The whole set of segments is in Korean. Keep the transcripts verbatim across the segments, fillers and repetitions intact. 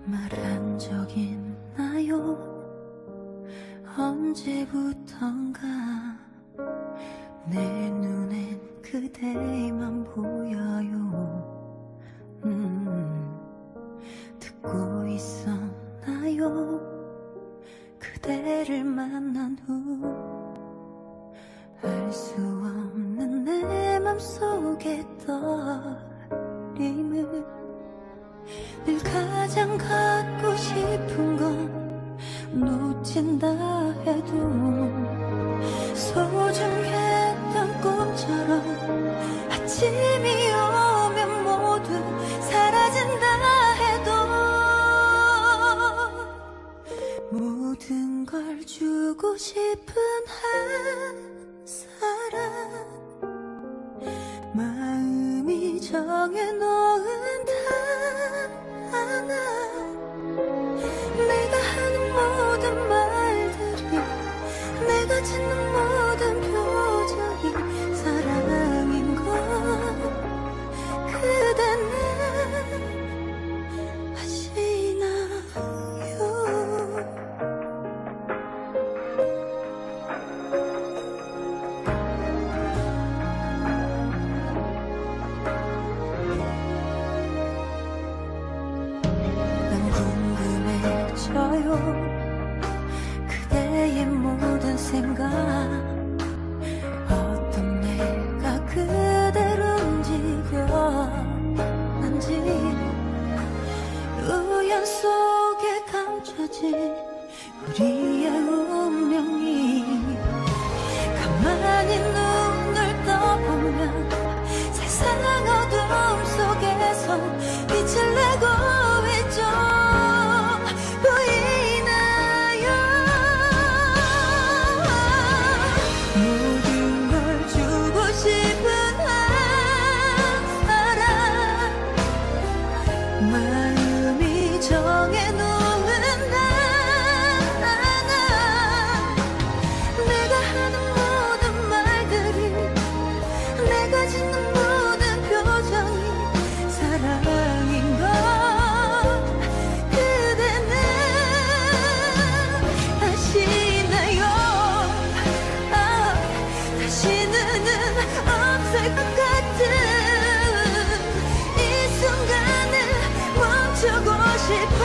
말한 적 있나요? 언제부턴가 내 눈엔 그대만 보여요. 음, 듣고 있었나요? 그대를 만난 후 알 수 없는 내 맘속의 떨림을 늘 가장 갖고 싶은 건 놓친다 해도 소중했던 꿈처럼 아침이 오면 모두 사라진다 해도 모든 걸 주고 싶은 한 사람 마음이 정해놓은 하나 내가 하는 모든 말들이 내가 짓는 모든 표정이 사랑인 걸 그대는 아시나요? 그대의 모든 생각 어떤 내가 그대로 움직였는지 우연 속에 감춰진 우리의 운명이 가만히 눈을 떠보면 세상 어둠 속에서 빛을 내고 있죠. 마음이 정해놓은 하나 내가 하는 모든 말들이 내가 짓는 모든 표정이 사랑인 걸 그대는 아시나요? 아, 다시는 없을 것 같은 멈추고 싶어.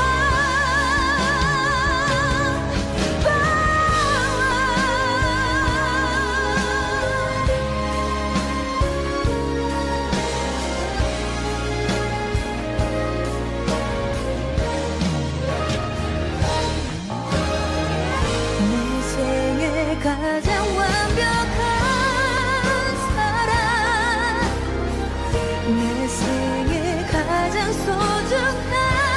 내 생애 가장 완벽한 사랑 내 생애 가장 소중한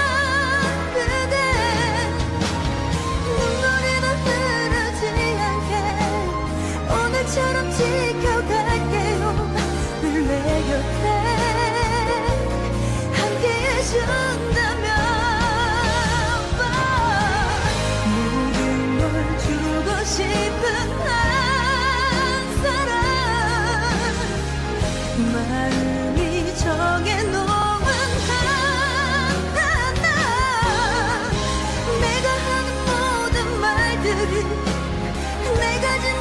처럼 지켜갈게요. 늘 내 곁에 함께 해준다면 모든 걸 주고 싶은 한 사람 마음이 정해놓은 하나 내가 하는 모든 말들이 내가 짓는